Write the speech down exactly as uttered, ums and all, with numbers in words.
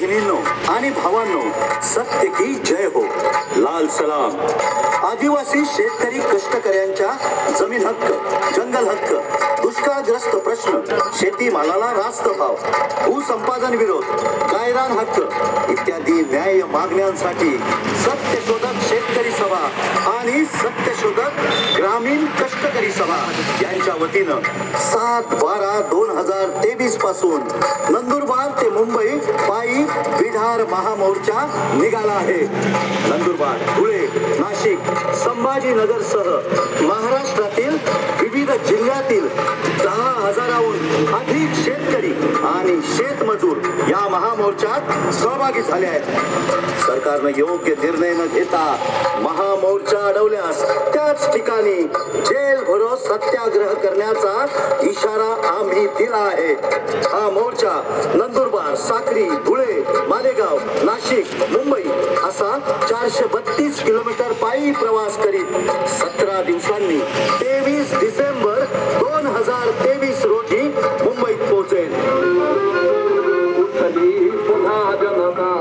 बहिणींनो आणि भावांनो, सत्य की जय हो, लाल सलाम। आदिवासी शेतकरी कष्टकऱ्यांच्या जमीन हक्क, जंगल हक्क, दुष्काळग्रस्त प्रश्न, शेतीमालाला रास्त भाव, भूसंपादन विरोध, गायरान हक्क इत्यादी न्याय मागण्यांसाठी सत्यशोधक शेतकरी सभा आणि सत्यशोधक ग्रामीण कष्टकरी सभा यांच्या वतीनं सात बारा दोन हजार तेवीस पासून नंदुरबार ते मुंबई पायी विधार महामोर्चा निघाला आहे। नंदुरबार, धुळे, नाशिक, संभाजीनगर सह महाराष्ट्रातील विविध जिल्ह्यातील दहा हजाराहून अधिक शेतकरी आणि शेतमजूर या महामोर्चात सहभागी झाले आहेत। सरकारने योग्य निर्णय न घेता महामोर्चा अडवल्यास त्याच ठिकाणी जेल भरो सत्याग्रह करण्याचा इशारा आम्ही दिला आहे। हा मोर्चा नंदुरबार, साक्री, धुळे, मालेगाव, नाशिक, मुंबई असा चारशे बत्तीस किलोमीटर पायी प्रवास करीत सतरा दिवसांनी तेवीस डिसेंबर दोन हजार तेवीस रोजी मुंबईत पोहोचेल। पुन्हा जनता